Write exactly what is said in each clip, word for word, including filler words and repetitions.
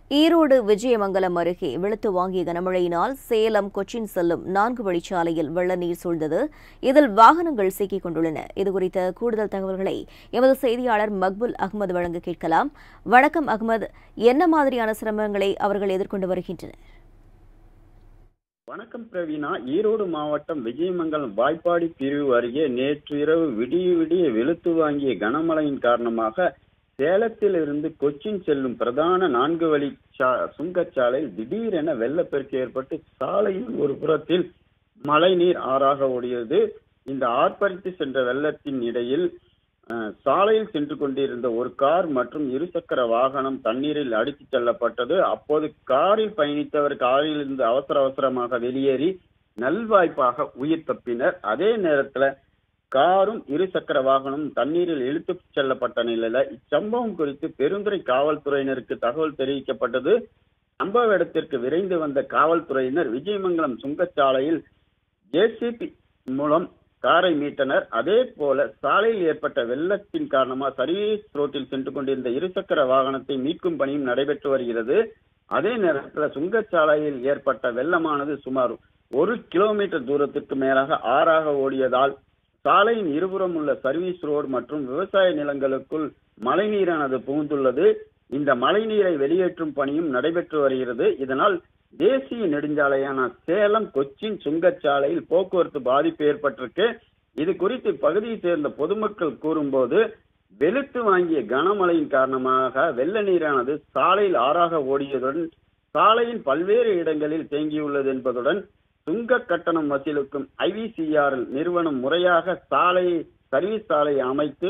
ஈரோடு விஜயமங்கலம் அருகே வெளுத்து வாங்கிய கனமழையினால் சேலம் கொச்சின் செல்லும் நான்கு வழிச்சாலையில் வெள்ள நீர் சூழ்ந்தது. இதில் வாகனங்கள் சிக்கிக் கொண்டுள்ளன. இதுகுறித்த கூடுதல் தகவல்களை எமது செய்தியாளர் மக்புல் அகமது வழங்க கேட்கலாம். வணக்கம் அகமது, என்ன மாதிரியான சிரமங்களை அவர்கள் எதிர்கொண்டு வருகின்றனர்? வணக்கம் பிரவீனா. ஈரோடு மாவட்டம் விஜயமங்கலம் வாய்ப்பாடி பிரிவு அருகே நேற்று இரவு விடிய விடிய வெளுத்து வாங்கிய கனமழையின் காரணமாக சேலத்தில் இருந்து கொச்சின் செல்லும் பிரதான நான்கு வழி சுங்கச்சாலையில் திடீரென வெள்ளப்பெருக்கு ஏற்பட்டு சாலையின் ஒரு புறத்தில் மழைநீர் ஆறாக ஓடியது. இந்த ஆர்ப்பரித்து சென்ற வெள்ளத்தின் இடையில் சாலையில் சென்று கொண்டிருந்த ஒரு கார் மற்றும் இருசக்கர வாகனம் தண்ணீரில் அடித்துச் செல்லப்பட்டது. அப்போது காரில் பயணித்தவர் காரில் இருந்து அவசர அவசரமாக வெளியேறி நல்வாய்ப்பாக உயிர் தப்பினர். அதே நேரத்தில் காரும் இருசக்கர வாகனம் தண்ணீரில் இழுத்துச் செல்லப்பட்ட நிலையில இச்சம்பவம் குறித்து பெருந்துறை காவல்துறையினருக்கு தகவல் தெரிவிக்கப்பட்டது. சம்பவ இடத்திற்கு விரைந்து வந்த காவல்துறையினர் விஜயமங்கலம் சுங்கச்சாலையில் ஜேசிபி மூலம் காரை மீட்டனர். அதே போல சாலையில் ஏற்பட்ட வெள்ளத்தின் காரணமாக சர்வீஸ் ரோட்டில் சென்று கொண்டிருந்த இருசக்கர வாகனத்தை மீட்கும் பணியும் நடைபெற்று வருகிறது. அதே நேரத்தில் சுங்கச்சாலையில் ஏற்பட்ட வெள்ளமானது சுமார் ஒரு கிலோமீட்டர் தூரத்திற்கு மேலாக ஆறாக ஓடியதால் சாலையின் இருபுறம் உள்ள சர்வீஸ் ரோடு மற்றும் விவசாய நிலங்களுக்குள் மழைநீரானது புகுந்துள்ளது. இந்த மழைநீரை வெளியேற்றும் பணியும் நடைபெற்று வருகிறது. இதனால் தேசிய நெடுஞ்சாலையான சேலம் கொச்சின் சுங்கச்சாலையில் போக்குவரத்து பாதிப்பு ஏற்பட்டிருக்கு. இது குறித்து பகுதியை சேர்ந்த பொதுமக்கள் கூறும்போது, வெளுத்து வாங்கிய கனமழையின் காரணமாக வெள்ள நீரானது சாலையில் ஆறாக ஓடியதுடன் சாலையின் பல்வேறு இடங்களில் தேங்கியுள்ளது என்பதுடன் சுங்க கட்டணம் வசூலிக்கும் ஐவிசிஆர் நிறுவனம் முறையாக சாலை சர்வீஸ் சாலையை அமைத்து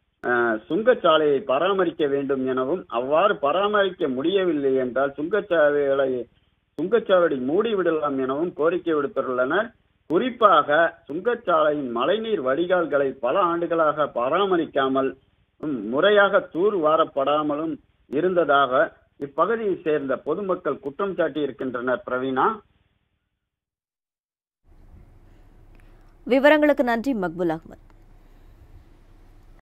சுங்கச்சாலையை பராமரிக்க வேண்டும் எனவும், அவ்வாறு பராமரிக்க முடியவில்லை என்றால் சுங்கச்சாலைகளை சுங்கச்சாவடி மூடிவிடலாம் எனவும் கோரிக்கை விடுத்துள்ளனர். குறிப்பாக சுங்கச்சாலையின் மழைநீர் வடிகால்களை பல ஆண்டுகளாக பராமரிக்காமல் முறையாக தூர் வாரப்படாமலும் இருந்ததாக இப்பகுதியை சேர்ந்த பொதுமக்கள் குற்றம் சாட்டி இருக்கின்றனர். பிரவீனா, விவரங்களுக்கு நன்றி மக்புல் அகமது.